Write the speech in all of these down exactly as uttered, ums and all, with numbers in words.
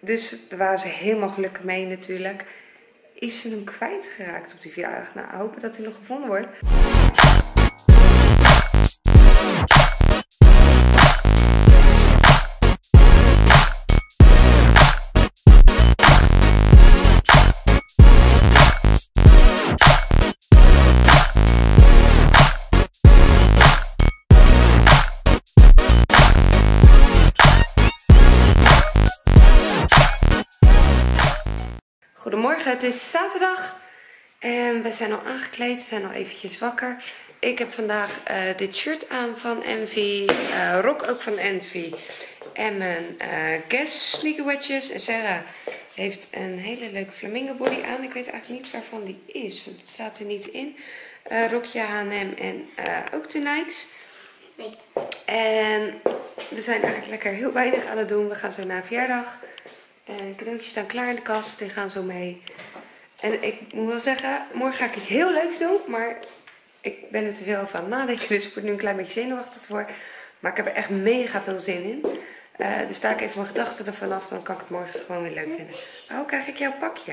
dus daar waren ze helemaal gelukkig mee natuurlijk. Is ze hem kwijtgeraakt op die verjaardag? Nou, hopen dat hij nog gevonden wordt. Goedemorgen, het is zaterdag en we zijn al aangekleed, we zijn al eventjes wakker. Ik heb vandaag uh, dit shirt aan van Envy, uh, rok ook van Envy en mijn uh, Guess sneaker wedges. En Sarah heeft een hele leuke flamingo body aan. Ik weet eigenlijk niet waarvan die is, want het staat er niet in. Uh, rokje H en M en uh, ook de Nikes. Nee. En we zijn eigenlijk lekker heel weinig aan het doen. We gaan zo naar een verjaardag. En cadeautjes staan klaar in de kast, die gaan zo mee. En ik moet wel zeggen, morgen ga ik iets heel leuks doen, maar ik ben er te veel over aan het nadenken, dus ik word nu een klein beetje zenuwachtig voor. Maar ik heb er echt mega veel zin in. Uh, dus sta ik even mijn gedachten ervan af, dan kan ik het morgen gewoon weer leuk vinden. Oh, krijg ik jouw pakje?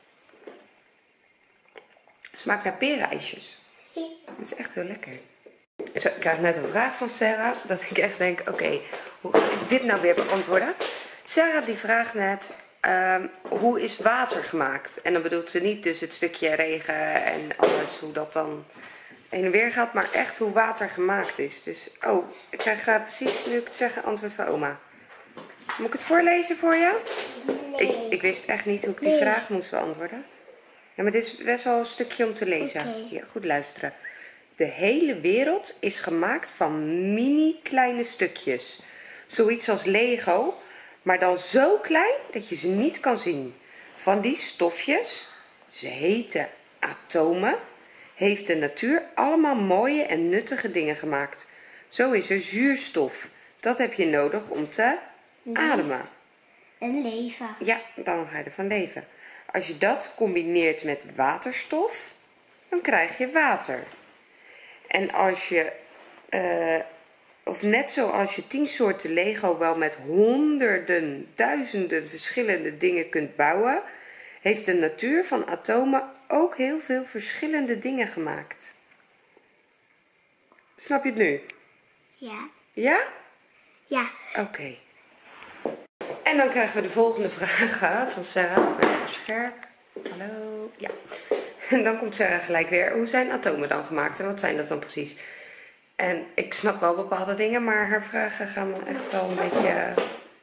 Het smaakt naar perenijsjes. Dat is echt heel lekker. Zo, ik krijg net een vraag van Sarah, dat ik echt denk, oké, okay, hoe ga ik dit nou weer beantwoorden? Sarah die vraagt net, um, hoe is water gemaakt? En dan bedoelt ze niet dus het stukje regen en alles, hoe dat dan heen en weer gaat, maar echt hoe water gemaakt is. Dus, oh, ik krijg uh, precies, nu ik het zeg, een antwoord van oma. Moet ik het voorlezen voor je? Nee. Ik, ik wist echt niet hoe ik die nee. vraag moest beantwoorden. Ja, maar dit is best wel een stukje om te lezen. Okay. Ja, goed luisteren. De hele wereld is gemaakt van mini kleine stukjes. Zoiets als Lego. Maar dan zo klein dat je ze niet kan zien. Van die stofjes, ze heten atomen, heeft de natuur allemaal mooie en nuttige dingen gemaakt. Zo is er zuurstof. Dat heb je nodig om te nee. ademen. En leven. Ja, dan ga je ervan leven. Als je dat combineert met waterstof, dan krijg je water. En als je... Uh, Of net zoals je tien soorten Lego wel met honderden, duizenden verschillende dingen kunt bouwen, heeft de natuur van atomen ook heel veel verschillende dingen gemaakt. Snap je het nu? Ja. Ja? Ja. Oké. Okay. En dan krijgen we de volgende vragen van Sarah. Bij haar scherm. Hallo. Ja. En dan komt Sarah gelijk weer. Hoe zijn atomen dan gemaakt en wat zijn dat dan precies? En ik snap wel bepaalde dingen, maar haar vragen gaan me echt wel een beetje...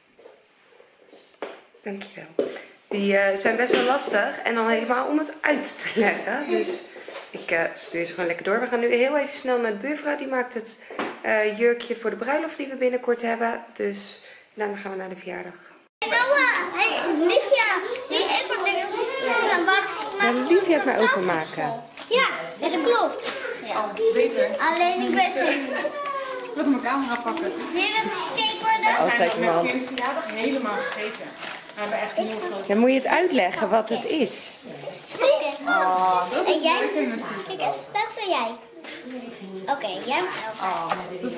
Dankjewel. Die uh, zijn best wel lastig en dan helemaal om het uit te leggen. Dus ik uh, stuur ze gewoon lekker door. We gaan nu heel even snel naar de buurvrouw. Die maakt het uh, jurkje voor de bruiloft die we binnenkort hebben. Dus daarna gaan we naar de verjaardag. Hey, Livia, die eekhoorndingen zijn waar maar Livia het maar openmaken. Ja, dat klopt. Ja. Oh, beter. Alleen ik weet het niet. Ik wil mijn camera pakken. Wil je met een skateboarden? Altijd we hebben met verjaardag helemaal vergeten. We hebben echt heel veel. Dan moet je het uitleggen wat het is. Oh, en jij? Kijk eens, wat doe jij? Oké, okay, jij mag helpen. Oh,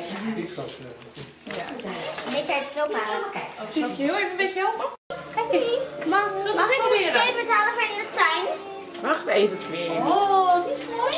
ja. Een beetje uit de knop halen. Kijk. Oh, zal ik je heel even een beetje helpen? Kijk eens. Mag, mag ik een skateboard halen voor in de tuin? Wacht even, Queen. Oh, die is mooi.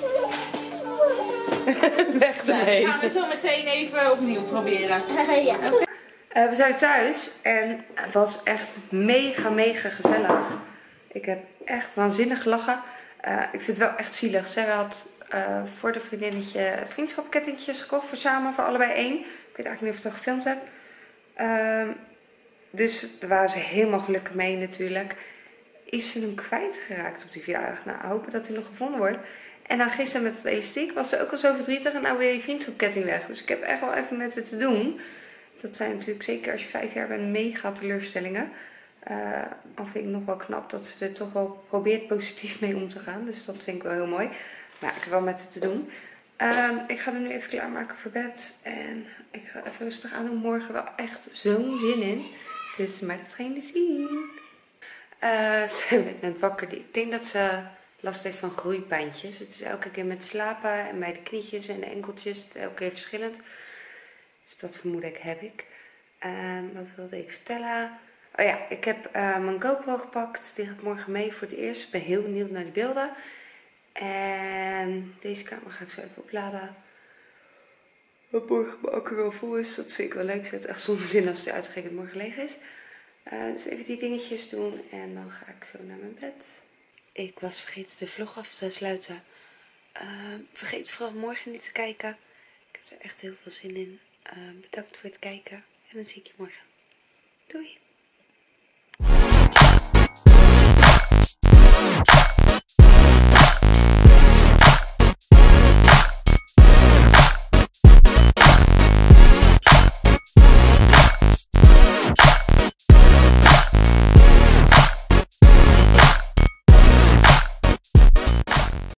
Weg ermee. Dan gaan we zo meteen even opnieuw proberen. Ja. Okay. Uh, we zijn thuis en het was echt mega, mega gezellig. Ik heb echt waanzinnig gelachen. Uh, ik vind het wel echt zielig. Sarah had uh, voor de vriendinnetje vriendschapkettingjes gekocht voor samen, voor allebei één. Ik weet eigenlijk niet of ik het al gefilmd heb. Uh, dus daar waren ze helemaal gelukkig mee natuurlijk. Is ze hem kwijtgeraakt op die verjaardag? Nou, hopen dat hij nog gevonden wordt. En dan gisteren met het elastiek was ze ook al zo verdrietig en nou weer die vriendschapketting weg. Dus ik heb echt wel even met het te doen. Dat zijn natuurlijk zeker als je vijf jaar bent mega teleurstellingen. Uh, al vind ik nog wel knap dat ze er toch wel probeert positief mee om te gaan. Dus dat vind ik wel heel mooi. Maar ik heb wel met het te doen. Uh, ik ga er nu even klaarmaken voor bed. En ik ga even rustig aan doen. Morgen wel echt zo'n zin in. Dus maar dat gaan jullie zien. Uh, ze werd net wakker. Ik denk dat ze last heeft van groeipijntjes. Het is elke keer met slapen en bij de knietjes en de enkeltjes. Het is elke keer verschillend. Dus dat vermoed ik heb ik. Uh, wat wilde ik vertellen? Oh ja, ik heb uh, mijn GoPro gepakt. Die gaat morgen mee voor het eerst. Ik ben heel benieuwd naar de beelden. En deze camera ga ik zo even opladen. Wat morgen mijn accu wel vol is. Dat vind ik wel leuk. Ik zou het echt zonde vinden als die uitgerekend morgen leeg is. Uh, dus even die dingetjes doen. En dan ga ik zo naar mijn bed. Ik was vergeten de vlog af te sluiten. Uh, vergeet vooral morgen niet te kijken. Ik heb er echt heel veel zin in. Uh, bedankt voor het kijken. En dan zie ik je morgen. Doei!